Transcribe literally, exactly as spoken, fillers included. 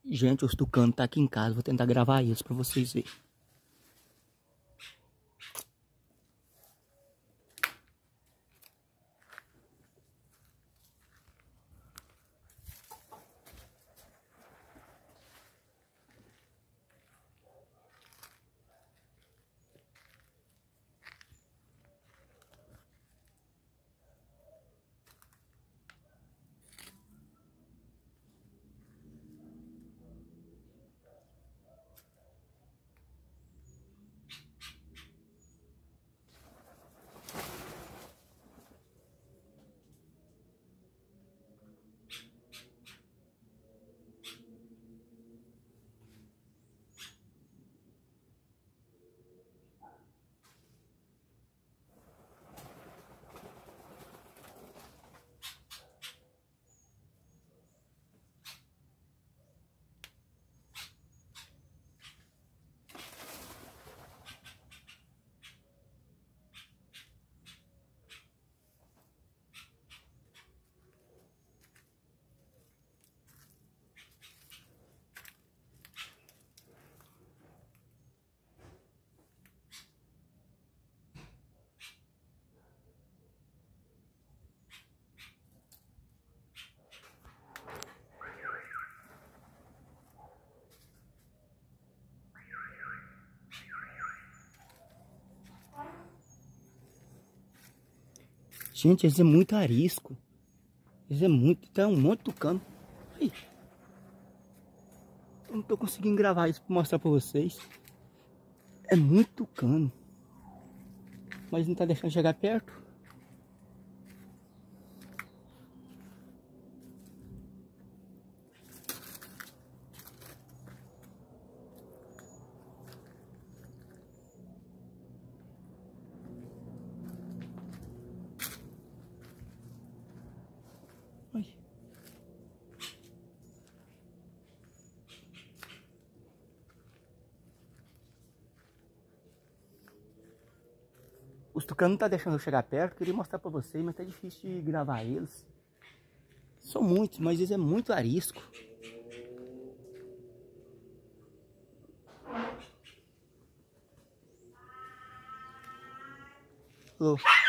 Gente, os tucanos tá aqui em casa. Vou tentar gravar isso pra vocês verem. Gente, esse é muito arisco. Esse é muito... Tem um monte de tucano. Aí. Eu não tô conseguindo gravar isso pra mostrar pra vocês. É muito tucano. Mas não tá deixando chegar perto. Ai. Os tucanos não tá deixando eu chegar perto. Queria mostrar pra vocês, mas tá difícil de gravar eles. São muitos, mas eles é muito arisco. Oh.